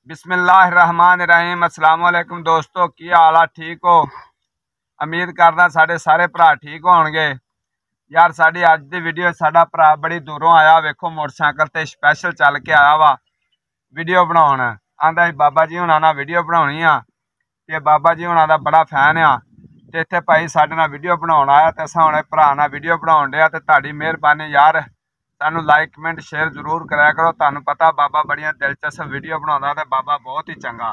बिस्मिल्लाहिर्रहमानिर्रहीम। अस्सलाम वालेकुम दोस्तों, की हाल है? ठीक हो? उम्मीद करदा साढ़े सारे भरा ठीक होणगे। यार साड़ी अज दी वीडियो साडा भरा बड़ी दूरों आया, वेखो मोटरसाइकिल ते स्पैशल चल के आया वा वीडियो बनाउण। आंदा बाबा जी हुणां नाल वीडियो बनाउणी आ ते बाबा जी हुणां दा बड़ा फैन आ ते इत्थे भाई साडे नाल वीडियो बनाउण आया ते असां हुणे भरा नाल वीडियो बनाउण डे ते तुहाडी मेहरबानी यार सानू लाइक कमेंट शेयर जरूर कराया करो। तुहानू पता बाबा बड़िया दिलचस्प वीडियो बनाउंदा ते बाबा बहुत ही चंगा।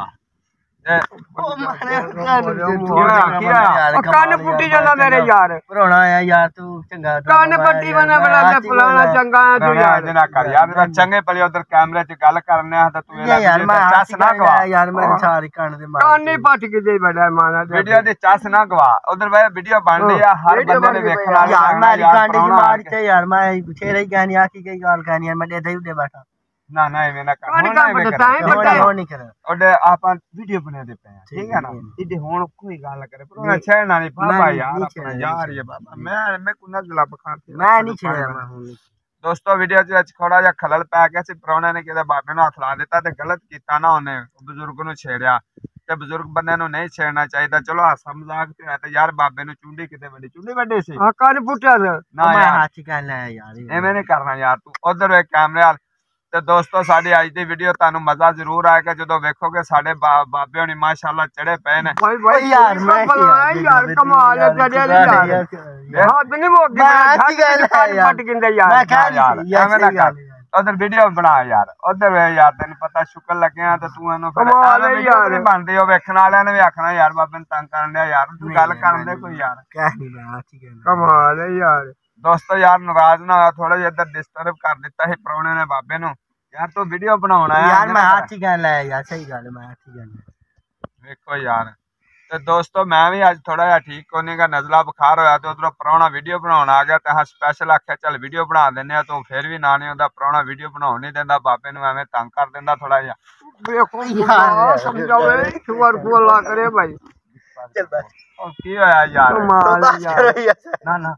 कान पुट्टी जाना मेरे यार पुराना है यार तू चंगा कान पट्टी बना बड़ा फलाना चंगा है तू यार ना कर यार चंगे भले उधर कैमरे च गल करने आ तू यार मैं चस ना गवा यार मेरे सारी कान दे मार कान नहीं पट के दे बड़ा माना वीडियो दे चस ना गवा उधर भाई वीडियो बन रही है हर बंदे ने देखना यार मेरी कान दी मार के यार मैं छेड़े ही कहनी आखी गई गाल कहनी यार मैं दे दे उड़े बैठा ना ना एवे ना कर नहीं कर ओडे आपा वीडियो बना दे पे ठीक है ना इदे हुन कोई गाल करे पर ना छेड़ना नहीं बाबा यार अपना यार ये बाबा मैं को नजला बखार मैं नहीं छेड़ा मैं हुन दोस्तों वीडियो च थोड़ा जा खलल पै गया सी परौने ने किते बाबे नु हथ ला दिता ते गलत कीता ना ओने बुजुर्ग नु छेड़या ते बुजुर्ग बंदे नु नहीं छेड़ना चाहिए। चलो हासा मजाक ते है ते यार बाबे नु चुंडी किते चुंडी वड्डी सी हां कान पुट्टा ना मैं हाथ कहना है यार एवें नहीं करना यार तू उधर एक कैमरे वाल। तो दोस्तों साडी अज दी वीडियो तानू मजा जरूर आएगा जो वेखोगे साडे बाबे होनी माशाअल्लाह चढ़े पे ने भाई यार मैं यार कमाल है चढ़े यार हां बिनी वो पट गिंदे यार मैं कह यार मैं ना उधर वीडियो बना यार उधर वे यार तेन पता शुक्र लगे तो तू एनु फिर यार बनदे हो वेखण वाले ने भी आखना यार बाबे ने तंग करन दे यार तू गल करन दे कोई यार कह नहीं मैं ठीक है कमाल है यार। दोस्तों यार नाराज ना हो थोड़ा जिहा इधर डिस्टर्ब कर दिता है परौने ने बाबे नु यार तू वीडियो बनाउणा है यार मैं हाथ ही कहना है यार सही गल मैं हाथ ही कहना देखो यार। तो दोस्तों मैं भी आज थोड़ा जिहा ठीक होने का नजला बुखार होया तो उधरों परौना वीडियो बनाउण आ गया तो स्पैशल आख्या चल वीडियो बना देने तो फिर भी ना नहीं होंदा परौना वीडियो बनाउण नहीं देंदा बाबे नु एवें तंग कर देंदा थोड़ा जिहा। देखो यार समझाओ शुगर को अल्लाह करे भाई चल बस ओ की होया यार कमाल यार ना ना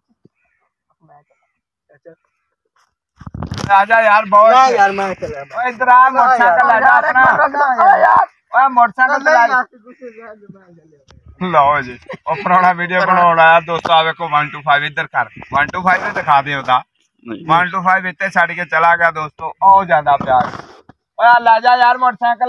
आजा यार बहुत ना यार मैं चला ओए इधर आ मोटरसाइकिल ले जा अपना यार ओए मोटरसाइकिल ला लो जी ओ पुराना वीडियो बनाउण आया दोस्तों आ देखो 1 2 5 इधर कर 1 2 5 ते दिखा दे ओदा 1 2 5 इत्ते छड़ के चला गया दोस्तों ओ जांदा प्यार ओए ले जा यार मोटरसाइकिल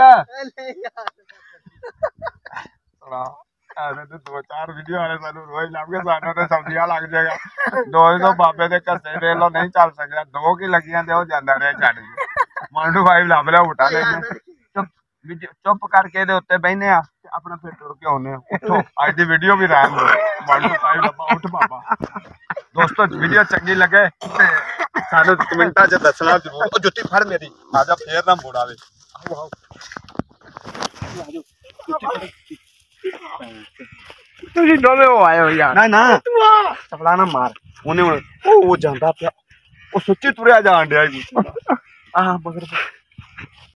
तो 2 4 वीडियो वाले सानू रोज लागे सानू ते सब्जियां लग जाएगा दो तो बाबे दे घसे वे लो नहीं चल सकदा दो की लगियां ते ओ जांदा रहे छड़ के 1 2 5 लब ले उठा ले चुप करके दे उत्ते बहने आ अपना फिर टुर के आने उठो आज दी वीडियो भी रहन दो 1 2 5 लबा उठ बाबा। दोस्तों वीडियो चंगी लगे ते सानू कमेंटा च दसना जरूर। ओ जुत्ती फड़ मेरी आजा फेर ना मोड़ावे आओ आओ तुझे डोले हो आए हो यार ना ना चपला ना मार ओने ओ जांदा पिया ओ सच्ची तुरया जान डया आ मगर